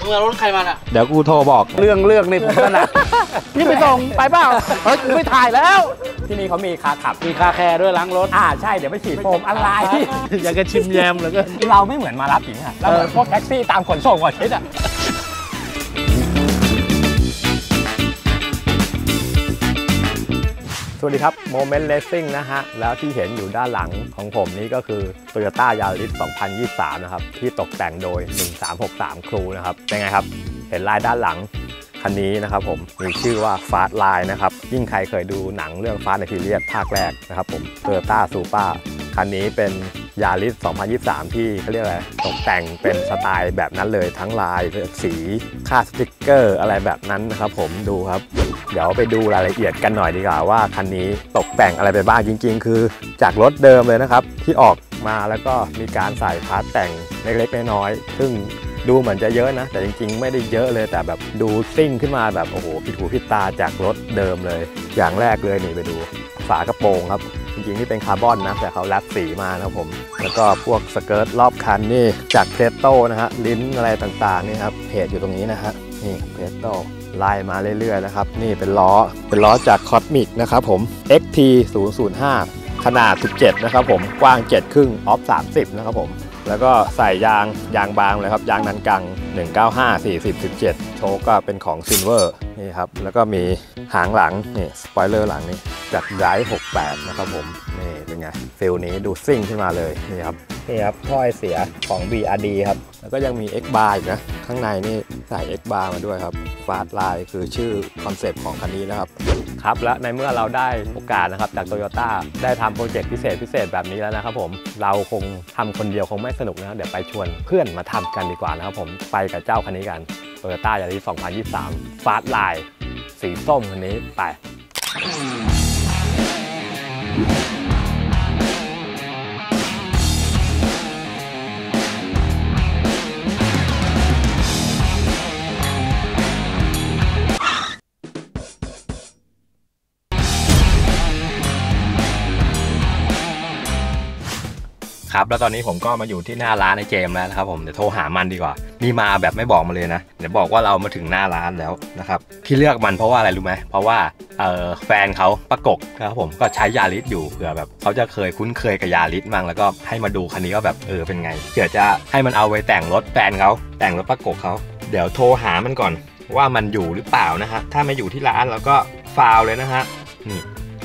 มึงเอารถใครมาอ่ะเดี๋ยวกูโทรบอกเรื่องนี่ผมถนัดนี่ไปส่งไปเปล่ากูไม่ถ่ายแล้วที่นี่เขามีคาขับมีคาแคร์ด้วยล้างรถใช่เดี๋ยวไปฉีดโฟมอะไรอยากจะชิมแยมเลยก็เราไม่เหมือนมารับหญิงอะเราเหมือนพวกแท็กซี่ตามขนส่งก่อนชิดอะสวัสดีครับ Moment Racing นะฮะแล้วที่เห็นอยู่ด้านหลังของผมนี้ก็คือ Toyota Yaris 2023 นะครับที่ตกแต่งโดย 1363 Crew นะครับเป็นไงครับเห็นลายด้านหลังคันนี้นะครับผมมีชื่อว่า Fast Line นะครับยิ่งใครเคยดูหนังเรื่อง Fast and Furious ภาคแรกนะครับผม Toyota Supra คันนี้เป็น Yaris 2023 ที่เขาเรียกอะไรตกแต่งเป็นสไตล์แบบนั้นเลยทั้งลายสีค่าสติ๊กเกอร์อะไรแบบนั้นนะครับผมดูครับเดี๋ยวไปดูรายละเอียดกันหน่อยดีกว่าว่าคันนี้ตกแต่งอะไรไปบ้างจริงๆคือจากรถเดิมเลยนะครับที่ออกมาแล้วก็มีการใส่พาร์ทแต่งเล็กๆน้อยๆซึ่งดูเหมือนจะเยอะนะแต่จริงๆไม่ได้เยอะเลยแต่แบบดูซิ่งขึ้นมาแบบโอ้โหผิดหูผิดตาจากรถเดิมเลยอย่างแรกเลยนี่ไปดูฝากระโปรงครับจริงๆนี่เป็นคาร์บอนนะแต่เขาแรปสีมานะครับผมแล้วก็พวกสเกิร์ตรอบคันนี่จากเพรสโต้นะฮะลิ้นอะไรต่างๆนี่ครับเพจอยู่ตรงนี้นะฮะนี่เพรสโต้ไล่มาเรื่อยๆนะครับนี่เป็นล้อจากคอสมิกนะครับผม XT 005ขนาด17นะครับผมกว้าง7ครึ่งออฟ30นะครับผมแล้วก็ใส่ยางบางเลยครับยางนันกัง195 40 17โชคก็เป็นของซิลเวอร์นี่ครับแล้วก็มีหางหลังนี่สปอยเลอร์หลังนี่จากไดร์68นะครับผมนี่เป็นไงฟิลนี้ดูซิ่งขึ้นมาเลยนี่ครับท่อไอเสียของ BRD ครับแล้วก็ยังมี X bar อีกนะข้างในนี่ใส่ X bar มาด้วยครับ Fast Line คือชื่อคอนเซปต์ของคันนี้นะครับและในเมื่อเราได้โอกาสนะครับจาก Toyota ได้ทำโปรเจกต์พิเศษแบบนี้แล้วนะครับผมเราคงทำคนเดียวคงไม่สนุกนะเดี๋ยวไปชวนเพื่อนมาทำกันดีกว่านะครับผมไปกับเจ้าคันนี้กัน Toyota Yaris 2023 Fast Line สีส้มคันนี้ไปครับแล้วตอนนี้ผมก็มาอยู่ที่หน้าร้านในเจมแล้วนะครับผมเดี๋ยวโทรหามันดีกว่านี่มาแบบไม่บอกมาเลยนะเดี๋ยวบอกว่าเรามาถึงหน้าร้านแล้วนะครับที่เลือกมันเพราะว่าอะไรรู้ไหมเพราะว่าแฟนเขาประกบนะครับผมก็ใช้ยาริสอยู่เผื่อแบบเขาจะเคยคุ้นเคยกับยาริสมั่งแล้วก็ให้มาดูคันนี้ก็แบบเป็นไงเผื่อจะให้มันเอาไว้แต่งรถแฟนเขาแต่งรถประกบเขาเดี๋ยวโทรหามันก่อนว่ามันอยู่หรือเปล่านะฮะถ้าไม่อยู่ที่ร้านเราก็ฟาวเลยนะฮะนี่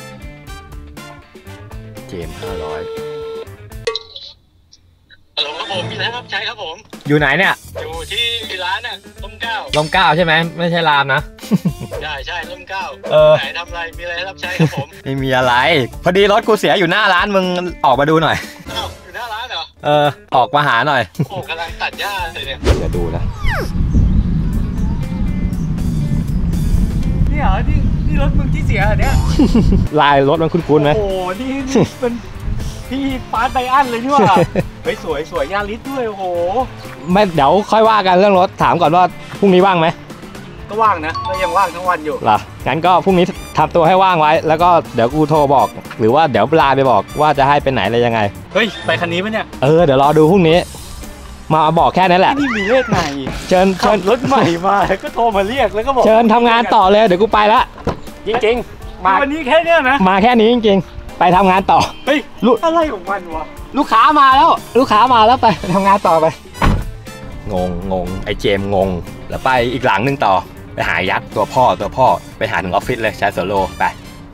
เจม500 ครับผมมีอะไรครับใช้ครับผมอยู่ไหนเนี่ยอยู่ที่ร้านน่ะร่มเกล้าใช่ไหมไม่ใช่รามนะใช่ร่มเกล้าไหนทำอะไรมีอะไรรับใช้ครับผมไม่มีอะไรพอดีรถกูเสียอยู่หน้าร้านมึงออกมาดูหน่อยอยู่หน้าร้านเหรอออกมาหาหน่อยโอ้กำลังตัดหญ้าเลยเนี่ยเดี๋ยวดูนะนี่เหรอนี่รถมึงที่เสียเหรอเนี่ยลายรถมันคุ้นๆไหมโอ้นี่เป็นพี่ฟาสไบอันเลยนี่ว่าเฮ้ยสวยยาริสด้วยโอ้โหไม่เดี๋ยวค่อยว่ากันเรื่องรถถามก่อนว่าพรุ่งนี้ว่างไหมก็ว่างนะก็ยังว่างทั้งวันอยู่เหรองั้นก็พรุ่งนี้ทำตัวให้ว่างไว้แล้วก็เดี๋ยวกูโทรบอกหรือว่าเดี๋ยวไลน์ไปบอกว่าจะให้เป็นไหนอะไรยังไงเฮ้ยไปคันนี้ปะเนี่ยเดี๋ยวรอดูพรุ่งนี้มาบอกแค่นั้นแหละนี่มีเลขไหนเชิญรถใหม่มาก็โทรมาเรียกแล้วก็บอกเชิญทำงานต่อเลยเดี๋ยวกูไปละจริงๆมาวันนี้แค่นี้นะมาแค่นี้จริงๆไปทำงานต่อเฮ้ยอะไรของมันวะลูกค้ามาแล้วไปทำงานต่อไปงงไอเจมงงแล้วไปอีกหลังนึงต่อไปหายักษ์ตัวพ่อไปหาถึงออฟฟิศเลยชายโซโลไป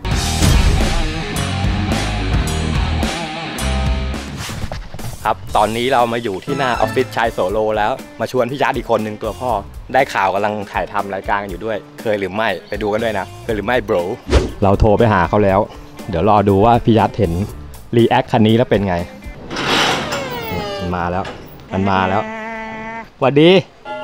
ครับตอนนี้เรามาอยู่ที่หน้าออฟฟิศชายโซโลแล้วมาชวนพี่ยักษ์อีกคนหนึ่งตัวพ่อได้ข่าวกำลังถ่ายทำรายการอยู่ด้วยเคยหรือไม่ไปดูกันด้วยนะเคยหรือไม่โบรเราโทรไปหาเขาแล้วเดี๋ยวรอดูว่าพี่ยักษ์เห็นรีแอคคันนี้แล้วเป็นไงมันมาแล้วสวัสดี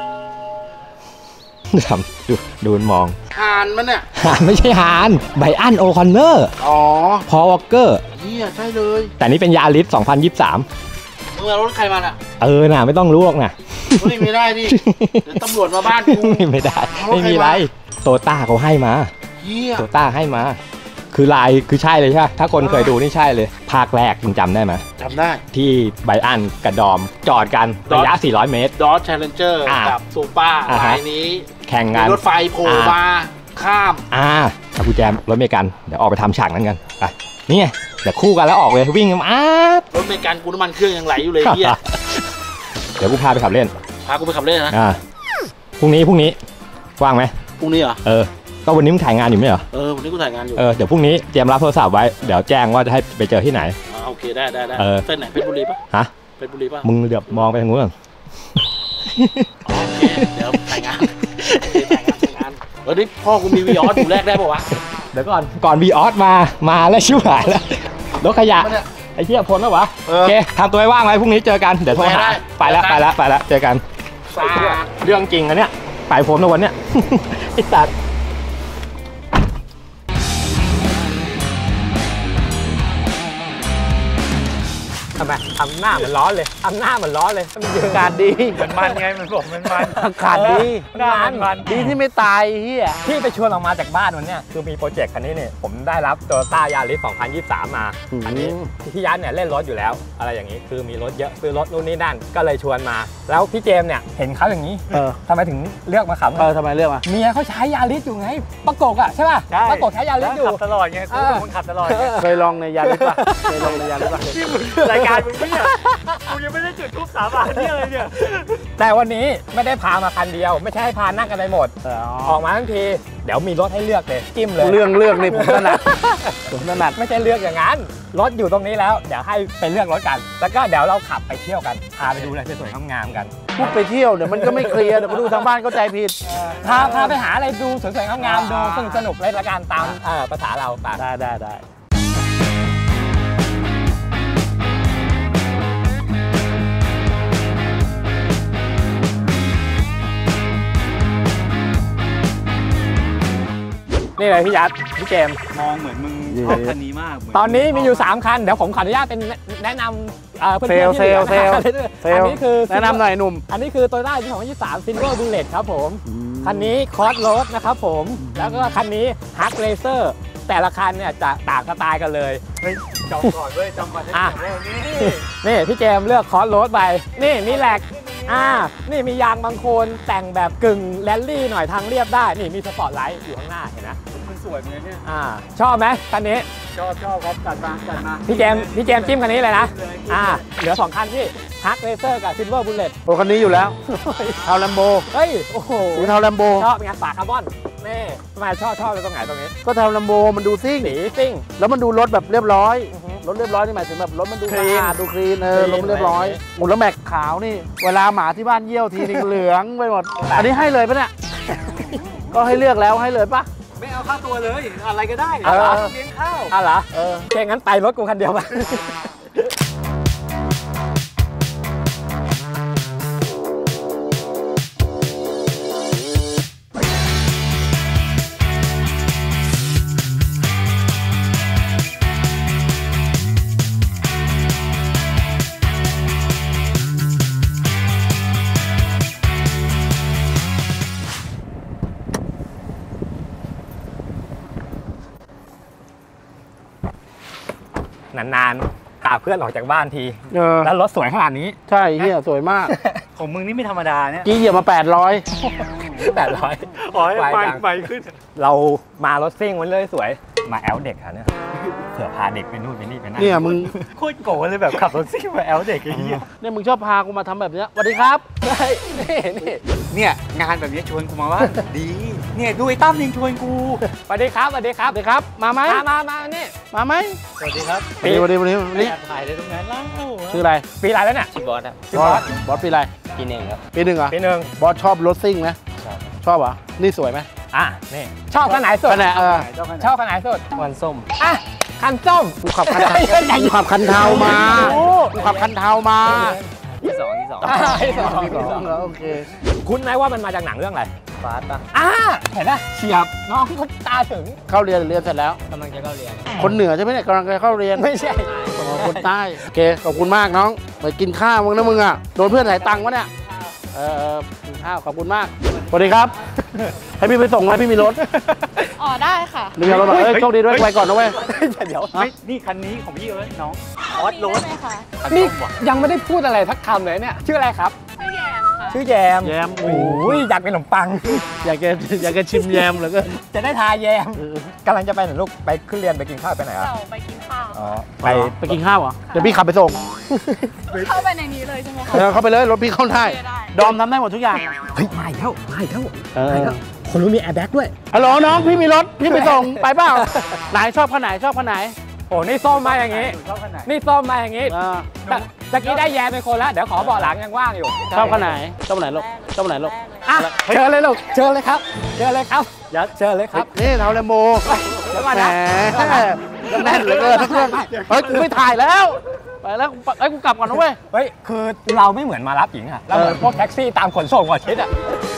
ทำดูมองฮานมันเนี่ยฮานไม่ใช่ฮานไบอันโอคอนเนอร์พอวอลเกอร์ใช่เลยแต่นี่เป็นยาริส2023 มึงเอารถใครมาอ่ะน่ะไม่ต้องรู้หรอกนะไม่ได้ดิเดี๋ยวตำรวจมาบ้านกูไม่ได้ไม่มีไรโตต้าเขาให้มาโตต้าให้มาคือลายคือใช่เลยใช่ไหมถ้าคนเคยดูนี่ใช่เลยภาคแรกมึงจำได้ไหมจำได้ที่ไบอันกับดอมจอดกันระยะ400 เมตรดอทแชลเลนเจอร์กับซูเปอร์ลายนี้แข่งงานรถไฟโผล่มาข้ามเอากุญแจรถเมกันเดี๋ยวออกไปทำฉากนั้นกันไปนี่ไงเดี๋ยวคู่กันแล้วออกเลยวิ่งกันรถเมกันกูน้ำมันเครื่องยังไหลอยู่เลยเฮียเดี๋ยวกูพาไปขับเล่นพากูไปขับเล่นนะพรุ่งนี้ว่างไหมพรุ่งนี้เหรอก็วันนี้มึงถ่ายงานอยู่ไม่เหรอวันนี้กูถ่ายงานอยู่เดี๋ยวพรุ่งนี้เตรียมรับโทรศัพท์ไว้เดี๋ยวแจ้งว่าจะให้ไปเจอที่ไหนโอเคได้เส้นไหนเพชรบุรีปะฮะเพชรบุรีปะมึงเดี๋ยวมองไปทางนู้นก่อนโอเคเดี๋ยวถ่ายงานนี่พ่อกูมีวีออสอยู่แรกได้ป่าวะเดี๋ยวก่อนวีออสมาแล้วชิบหายแล้วรถขยะไอ้เหี้ยพ้นแล้ววะโอเคทำตัวให้ว่างไว้พรุ่งนี้เจอกันเดี๋ยวโทรหาไปแล้วเจอกันเรื่องจริงนะเนี่ยไปผมในวันเนี้ยไอ้สัตว์ทำไมทำหน้ามันร้อนเลยทำหน้ามันร้อนเลยมันอากาศดีมันไงมันบอกมันอากาศดีมันดีที่ไม่ตายเฮียที่ไปชวนออกมาจากบ้านวันเนี้ยคือมีโปรเจกต์คันนี้เนี่ยผมได้รับโตโยต้ายาริส2023 มาอันนี้พี่ยันเนี่ยเล่นรถอยู่แล้วอะไรอย่างนี้คือมีรถเยอะซื้อรถนู่นนี่นั่นก็เลยชวนมาแล้วพี่เจมเนี่ยเห็นเขาอย่างนี้ทำไมถึงเลือกมาขับทำไมเลือกมาเมียเขาใช้ยาริสอยู่ไงประกบอ่ะใช่ป่ะประกบใช้ยาริสอยู่ขับตลอดไงคุณขับตลอดเคยลองในยาริสป่ะรายการมึงเนี่ยกูยังไม่ได้จุดทูบสาบานที่อะไรเนี่ยแต่วันนี้ไม่ได้พามาคันเดียวไม่ใช่ให้พานั่งกันไปหมดออกมาทั้งทีเดี๋ยวมีรถให้เลือกเลยจิ้มเลยเรื่องนี่ผมถนัดไม่ใช่เลือกอย่างนั้นรถอยู่ตรงนี้แล้วเดี๋ยวให้ไปเลือกรถกันแล้วก็เดี๋ยวเราขับไปเที่ยวกันพาไปดูอะไรสวยๆงามๆกันพูดไปเที่ยวเดี๋ยวมันก็ไม่เคลียร์เดี๋ยวมาดูทางบ้านเข้าใจผิดพาไปหาอะไรดูสวยๆงามๆดูสนุกเลยละกันตามภาษาเราได้นี่เลยพี่ยัดพี่เจมมองเหมือนมึงชอบคันนี้มากตอนนี้มีอยู่3คันเดี๋ยวผมขออนุญาตเป็นแนะนำเพื่อนๆที่อันนี้คือแนะนำหน่อยหนุ่มอันนี้คือ Toyota 2023 Silver Bullet ครับผมคันนี้คอร์สโรดนะครับผมแล้วก็คันนี้ Hug Racer แต่ละคันเนี่ยจะต่างสไตล์กันเลยจองก่อนเว้ยจองก่อนนี่พี่เจมเลือกคอร์สโรดไปนี่มีแหลกนี่มียางบางโคนแต่งแบบกึ่งแรลลี่หน่อยทางเรียบได้นี่มีสปอร์ตไลท์อยู่ข้างหน้าเห็นไหมมันสวยเหมือนเนี่ยชอบไหมคันนี้ชอบครับจัดมาพี่เจมจิ้มคันนี้เลยนะเหลือ2คันที่ฮักเรเซอร์กับซิลเวอร์บุลเลตโอ้คันนี้อยู่แล้วเทาแลมโบเฮ้ยโอ้โหเทาแลมโบชอบงานฝาคาร์บอนนี่ทำไมชอบเลยตรงไหนตรงนี้ก็เทาแลมโบมันดูซิ่งแล้วมันดูรถแบบเรียบร้อยรถเรียบร้อยนี่หมายถึงแบบรถมันดูคลีนรถมันเรียบร้อยหมดแล้วแม็กขาวนี่เวลาหมาที่บ้านเยี่ยวทีนึงเหลืองไปหมดอันนี้ให้เลยปะเนี่ยก็ให้เลือกแล้วให้เลยปะไม่เอาค่าตัวเลยอะไรก็ได้เลี้ยงข้าวเหรอแค่งั้นไปรถกูคันเดียวไปนานๆพาเพื่อนออกจากบ้านทีแล้วรถสวยขนาดนี้ใช่เฮียสวยมากของมึงนี่ไม่ธรรมดาเนี่ยกี้เหยียบมา800 ไปขึ้นเรามารถซิ่งมันเลยสวยมาแอลเด็กค่ะเนี่ยเผื่อพาเด็กไปนู่นไปนี่ไปนั่นเนี่ยมึงโคตรโกรธเลยแบบขับรถซิ่งมาแอลเด็กอย่างเงี้ยเนี่ยมึงชอบพากูมาทำแบบนี้สวัสดีครับใช่เนี่ยงานแบบนี้ชวนกูมาว่าดีเนี่ยดูไอ้ตั้มยิงชวนกูสวัสดีครับมาไหมมานี่มาไหมสวัสดีครับวันนี้ถ่ายเลยตรงนั้นแล้วชื่ออะไรปีอะไรแล้วเนี่ยชื่อบอสครับบอสปีอะไรปี 1ครับปี 1เหรอปี 1 บอสชอบรถซิ่งไหมชอบเหรอนี่สวยไหมนี่ชอบคันไหนสุดชอบคันไหนสุดวันส้มคันส้มกูขับคันเทามาที่สองโอเคคุณไหมว่ามันมาจากหนังเรื่องอะไรฟาสต์ป่ะเห็นป่ะเฉียบน้องเขาตาถึงเข้าเรียนเสร็จแล้วกำลังจะเข้าเรียนคนเหนือใช่ไหมเนี่ยกำลังจะเข้าเรียนไม่ใช่คนใต้โอเคขอบคุณมากน้องไปกินข้าวมึงนะมึงโดนเพื่อนถ่ายตังค์วะเนี่ยกินข้าวขอบคุณมากสวัสดีครับ ให้พี่ไปส่งไหมพี่มีรถอ๋อได้ค่ะมีรถโชคดีด้วยไปก่อนนะเว้ยเดี๋ยวนี่คันนี้ของพี่เลยน้องออสรถได้ไหมคะนี่ยังไม่ได้พูดอะไรทักคำเลยเนี่ยชื่ออะไรครับชื่อแยมค่ะชื่อแยมแยมโอ้ยอยากเป็นขนมปังอยากจะชิมแยมเหลือเกินจะได้ทาแยมกำลังจะไปไหนลูกไปขึ้นเรียนไปกินข้าวไปไหนอ่ะเราไปกินข้าวอ๋อไปกินข้าวเหรอเดี๋ยวพี่ขับไปส่งเข้าไปในนี้เลยใช่ไหมคะเข้าไปเลยรถพี่เข้าได้ได้ดอมทำได้หมดทุกอย่างเฮ้ยมาอีกแล้วคนรู้มีแอร์แบ็กด้วยฮัลโหลน้องพี่มีรถพี่ไปส่งไปเปล่าไหนชอบคันไหนชอบคันไหนโอ้นี่ส้มมาอย่างงี้นี่ส้มมาอย่างงี้ ตะกี้ได้แยมเป็นคนแล้วเดี๋ยวขอเบาะหลังยังว่างอยู่ชอบคันไหนชอบคันไหนลูกชอบคันไหนลูกอ่ะเชิญเลยลูกเชิญเลยครับเชิญเลยครับเชิญเลยครับนี่เท่าไรโมเดี๋ยวก่อนแหมนะแน่นเหลือเกินทั้งเรื่องเฮ้ยกูไม่ถ่ายแล้วไปแล้วกูกลับก่อนนะเว้ยเฮ้ยคือเราไม่เหมือนมารับหญิงอะเราเหมือนพวกแท็กซี่ตามขนส่งกว่าชิดอะ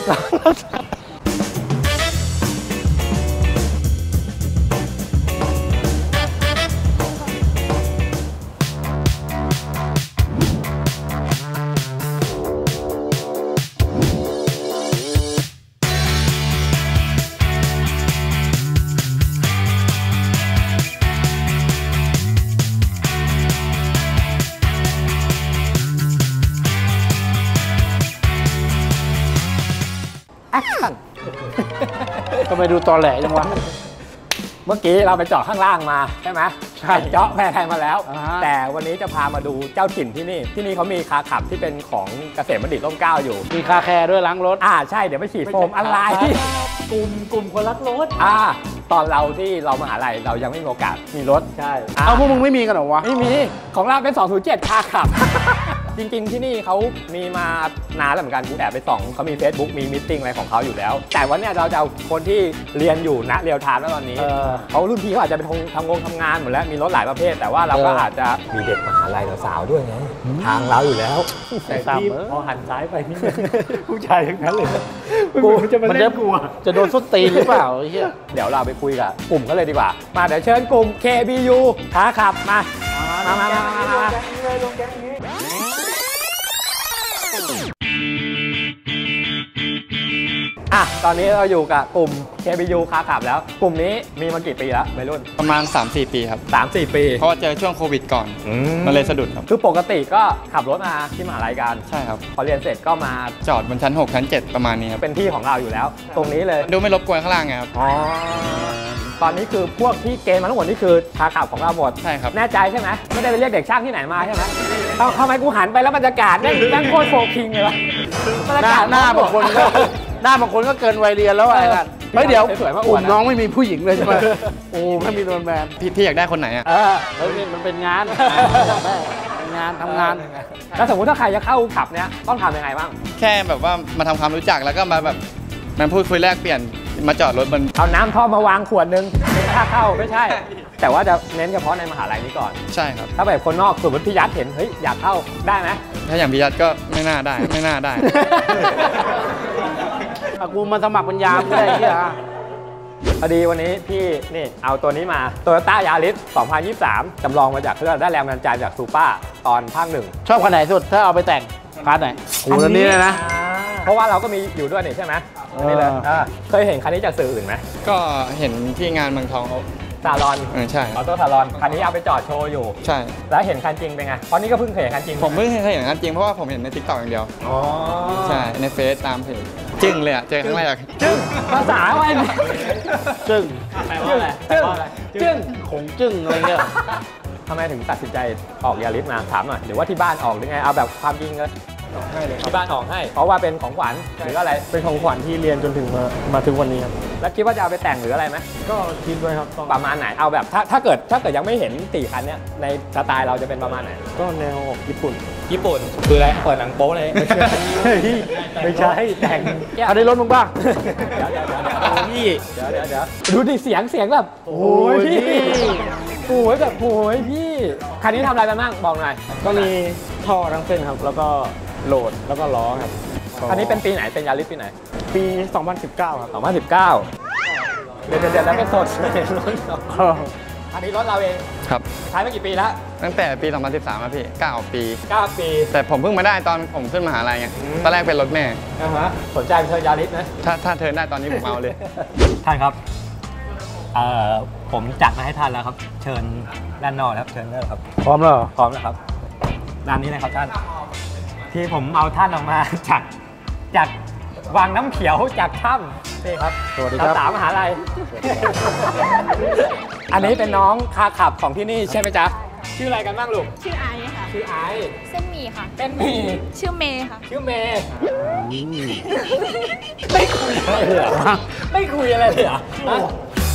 ทำไมดูตอแหลจังวะเมื่อกี้เราไปเจาะข้างล่างมาใช่ไหมใช่เจาะแพรไทยมาแล้วอ่าฮะแต่วันนี้จะพามาดูเจ้าถิ่นที่นี่เขามีคาขับที่เป็นของเกษมบัณฑิตร่มเกล้าอยู่มีคาแคร์ด้วยล้างรถใช่เดี๋ยวไปฉีดโฟมอะไรกลุ่มคนรักรถตอนเราที่เรามหาลัยเรายังไม่มีโอกาสมีรถใช่เอาพวกมึงไม่มีกันเหรอวะไม่มีของเราเป็น 207 คาขับ จริงๆที่นี่เขามีมานานแล้วเหมือนกันกูแอบไปส่องเขามี Facebook มีมิทติ้งอะไรของเขาอยู่แล้ว แต่วันนี้เราจะเอาคนที่เรียนอยู่ณเรียลไทม์แล้วตอนนี้เขารุ่นพี่เขาอาจจะไปทำงานหมดแล้วมีรถหลายประเภท แต่ว่าเราก็อาจจะมีเด็กมหาลัยสาวๆด้วยไงทางเราอยู่แล้วแต่ที่พอหันซ้ายไปนี่ผู้ชายทั้งนั้นเลยกูจะมาเล่นกูจะโดนส้นตีนหรือเปล่าไอ้เหี้ยเดี๋ยวเราไปคุยกับกลุ่มเขาเลยดีกว่ามาเดี๋ยวเชิญกลุ่ม KBU ขาขับมาตอนนี้เราอยู่กับกลุ่ม KBU คาขับแล้วกลุ่มนี้มีมากี่ปีแล้ววัยรุ่นประมาณ 3-4 ปีครับ 3-4 ปีเพราะว่าเจอช่วงโควิดก่อนมันเลยสะดุดครับคือปกติก็ขับรถมาที่มหาลัยกันใช่ครับพอเรียนเสร็จก็มาจอดบนชั้น 6 ชั้น 7 ประมาณนี้ครับเป็นที่ของเราอยู่แล้ว ตรงนี้เลยดูไม่รบกวนข้างล่างไงครับตอนนี้คือพวกที่เกณฑ์มาทั้งหมดนี่คือคาขับของเราหมดใช่ครับแน่ใจใช่ไหมไม่ได้ไปเรียกเด็กช่างที่ไหนมาใช่ไหมทำไมกูหันไปแล้วบรรยากาศนั่งโคตรโฟคิงเลยวะบรรยากาศหน้าบางคนก็เกินวัยเรียนแล้วอะไรกันเฮ้ยเดี๋ยวสวยมากกลุ่มน้องไม่มีผู้หญิงเลยใช่ไหมโอ้ไม่มีโดนแบนพี่อยากได้คนไหนอ่ะเฮ้ยมันเป็นงานทำงานแล้วสมมติถ้าใครจะเข้าขับเนี้ยต้องทำยังไงบ้างแค่แบบว่ามาทำความรู้จักแล้วก็มาแบบมาพูดคุยแลกเปลี่ยนมาจอดรถบนเอาน้ำท่อมมาวางขวดนึงค่าเข้าไม่ใช่ แต่ว่าจะเน้นเฉพาะในมหาลัยนี้ก่อนใช่ครับถ้าแบบคนนอกสมมติพี่ยัดเห็นเฮ้ยอยากเข้าได้ไหมถ้าอย่างพี่ยัดก็ไม่น่าได้กูมาสมัครปัญญาไม่ได้ที่อ่ะพอดีวันนี้พี่นี่เอาตัวนี้มา Toyota Yaris 2023 จำลองมาจากเครื่องได้แรงบันดาลใจจากซูเปอร์ตอนภาคหนึ่งชอบคันไหนสุดถ้าเอาไปแต่งคันไหนกูคันนี้เลยนะเพราะว่าเราก็มีอยู่ด้วยนี่ใช่ไหมอันนี้เลยเคยเห็นคันนี้จากสื่ออื่นไหมก็เห็นที่งานเมืองทองเขาซาลอนใช่ออโต้ซาลอนคันนี้เอาไปจอดโชว์อยู่ใช่แล้วเห็นคันจริงเป็นไงเพราะนี่ก็เพิ่งเคยเห็นคันจริงผมเพิ่งเคยเห็นงานจริงเพราะว่าผมเห็นใน TikTok อย่างเดียวอ๋อใช่ในเฟซตามเพจจึ้งเลยอ่ะเจอครั้งแรกจึ้งภาษาอะไรเนี่ยจึ้งจึ้งคงจึ้งอะไรเงี้ยทำไมถึงตัดสินใจออกยาริสมาถามหน่อยหรือว่าที่บ้านออกหรือไงเอาแบบความจริงเลยที่บ้านออกให้เพราะว่าเป็นของขวัญหรืออะไรเป็นของขวัญที่เรียนจนถึงมาถึงวันนี้ครับแล้วคิดว่าจะเอาไปแต่งหรืออะไรไหมก็คิดไว้ครับประมาณไหนเอาแบบถ้าเกิดยังไม่เห็น4คันเนี้ยในสไตล์เราจะเป็นประมาณไหนก็แนวออกญี่ปุ่นญี่ปุ่นคืออะไรเปิดหนังโป๊เลยไม่ใช่แต่งอันนี้รถมึงป่ะเดี๋ยวดูดิเสียงแบบโอ้ยพี่โอ้ยแบบโอ้ยพี่คันนี้ทำอะไรไปบ้างบอกหน่อยก็มีท่อทั้งเส้นครับแล้วก็โหลดแล้วก็ล้อครับคันนี้เป็นปีไหนเป็นยาริสปีไหนปี 2019 ครับ 2019เดี๋ยวแล้วไม่สดเลยรถอันนี้รถเราเองครับใช้มากี่ปีแล้วตั้งแต่ปี 2013ครับพี่9 ปี 9 ปีแต่ผมเพิ่งมาได้ตอนผมขึ้นมหาลัยไงตอนแรกเป็นรถแม่สนใจเป็นเทอร์ยาริสไหมถ้าเทิร์นได้ตอนนี้ผมเอาเลยท่านครับผมจัดมาให้ท่านแล้วครับ เชิญด้านนอกครับเชิญได้ครับพร้อมแล้วเหรอพร้อมแล้วครับด้านนี้เลยครับท่านที่ผมเอาท่านออกมาจากวังน้ำเขียวจากถ้ำนี่ครับสวัสดีครับสาวมหาลัย อันนี้เป็นน้องคาขับของที่นี่ใช่ไหมจ๊ะชื่ออะไรกันบ้างลูกชื่อไอซ์ค่ะชื่อไอซ์เส้นหมี่ค่ะเป็นหมีชื่อเมย์ค่ะชื่อเมย์ไม่คุยอะไรเลยเหรอไม่คุยอะไรเลยเหรอฮะ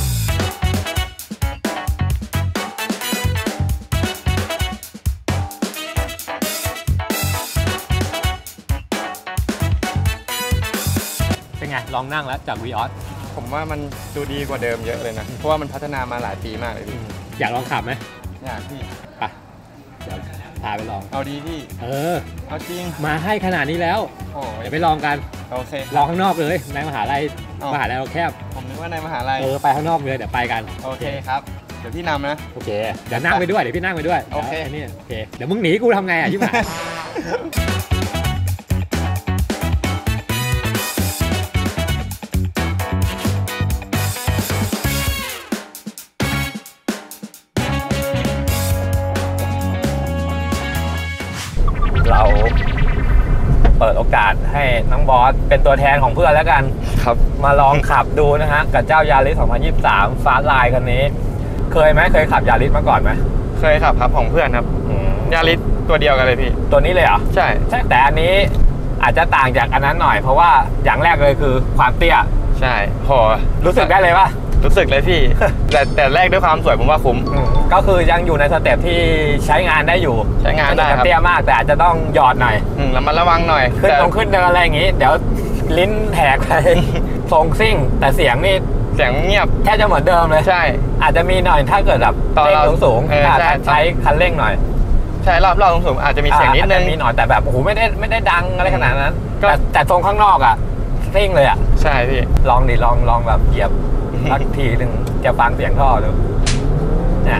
เป็นไงลองนั่งแล้วจากวีออสผมว่ามันดูดีกว่าเดิมเยอะเลยนะ เพราะว่ามันพัฒนามาหลายปีมากเลยพี่อยากลองขับไหมอยากพี่ไปเดี๋ยวพาไปลองเอาดีพี่ เอาจริงมาให้ขนาดนี้แล้วโอ้ยเดี๋ยวไปลองกันโอเคลองข้างนอกเลยในมหาลัยอ้าวมหาลัยเราแคบผมนึกว่าในมหาลัยไปข้างนอกเลยเดี๋ยวไปกันโอเคครับ เดี๋ยวพี่นำนะโอเคเดี๋ยวนั่งไปด้วยเดี๋ยวพี่นั่งไปด้วยโอเคนี่โอเคเดี๋ยวมึงหนีกูทำไงอ่ะชิบหาย เราเปิดโอกาสให้น้องบอสเป็นตัวแทนของเพื่อนแล้วกันครับมาลองขับดูนะฮะกับเจ้ายาริส 2023 ฟาสต์ไลน์คันนี้ เคยไหมเคยขับยาริสมาก่อนไหมเคยขับครับของเพื่อนครับ ยาริสตัวเดียวกันเลยพี่ตัวนี้เลยเหรอใช่ใช่แต่อันนี้อาจจะต่างจากอันนั้นหน่อยเพราะว่าอย่างแรกเลยคือความเตี้ยใช่โหรู้สึกได้เลยป่ะรู้สึกเลยพี่ แต่แรกด้วยความสวยผมว่าคุ้มก็คือยังอยู่ในสเต็ปที่ใช้งานได้อยู่ใช้งานได้ครับเตี้ยมากแต่อาจจะต้องหยอดหน่อยแล้วมันระวังหน่อยขึ้นตรงขึ้นเดินอะไรอย่างงี้ เดี๋ยวลิ้นแหกไป ทรงซิ่ง แต่เสียงนี่เสียงเงียบแทบจะเหมือนเดิมเลยใช่อาจจะมีหน่อยถ้าเกิดแบบตอนเร่งเราสูงเออถ้าใช่ใช้คันเร่งหน่อยใช่รอบสูงๆอาจจะมีเสียงนิดนึงอาจจะมีหน่อยแต่แบบโอ้โหไม่ได้ดังอะไรขนาดนั้นก็แต่ทรงข้างนอกอ่ะซิ่งเลยอ่ะใช่พี่ลองดิลองแบบเหยียบสักทีหนึ่งจะฟังเสียงท่อดูเนี่ย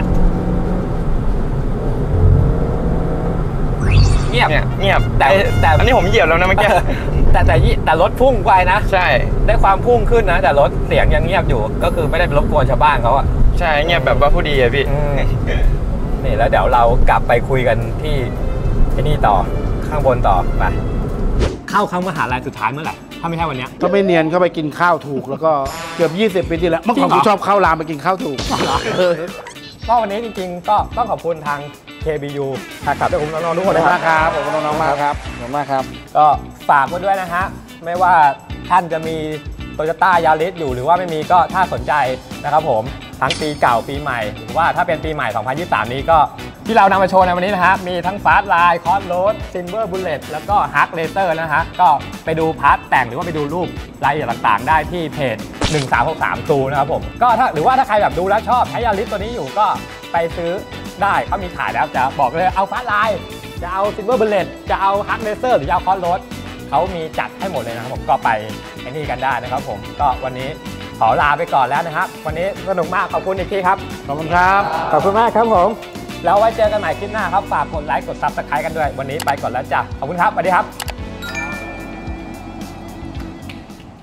เงียบเนี่ยเงียบแต่อันนี้ผมเหยียบแล้วนะเมื่อกี้แต่รถพุ่งไปนะใช่ได้ความพุ่งขึ้นนะ แต่รถเสียงยังเงียบอยู่ ก็คือไม่ได้ไปรบกวนชาวบ้านเขาอะใช่เงียบแบบว่าผู้ดีอะพี่นี่แล้วเดี๋ยวเรากลับไปคุยกันที่นี่ต่อข้างบนต่อไปเข้ามหาลัยสุดท้ายเมื่อไหร่ถ้าไม่ใช่วันเนี้ยถ้าไม่เนียนเข้าไปกินข้าวถูกแล้วก็เกือบ20 ปีที่แล้วเมื่อก่อนจริงเหรอผมชอบเข้ารามไปกินข้าวถูกก็วันนี้จริงๆก็ต้องขอบคุณทาง KBU ขับด้วยคุณน้องๆทุกขคอบนคุณนะคมารับกครับขอบคุณน้องๆมากครับขอบคุณมากครับก็ฝากไว้ด้วยนะฮะไม่ว่าท่านจะมี Toyota Yaris อยู่หรือว่าไม่มีก็ถ้าสนใจนะครับผมทั้งปีเก่าปีใหม่หรือว่าถ้าเป็นปีใหม่ 2023 นี้ก็ที่เรานำมาโชว์ในวันนี้นะฮะมีทั้ง Fast Line Cross Road Silver Bullet แล้วก็ Hard Racer นะฮะก็ไปดูพาร์ทแต่งหรือว่าไปดูรูปรายละเอียดต่างๆ ได้ที่เพจ 1363 ตูนะครับผมก็ถ้าหรือว่าถ้าใครแบบดูแล้วชอบใช้ Yaris ตัวนี้อยู่ก็ไปซื้อได้เขามีขายแล้วจะบอกเลยเอา Fast Line จะเอา Silver Bullet จะเอา Hard Racer หรือจะเอา Cross Road เขามีจัดให้หมดเลยนะครับผมก็ไปไอ้นี่กันได้นะครับผมก็วันนี้ขอลาไปก่อนแล้วนะครับวันนี้สนุกมากขอบคุณอีกทีครับขอบคุณครับขอบคุณมากครับผมแล้วไว้เจอกันใหม่คลิปหน้าครับฝากกดไลค์กด Subscribe กันด้วยวันนี้ไปก่อนแล้วจ้ะขอบคุณครับสวัสดีครับ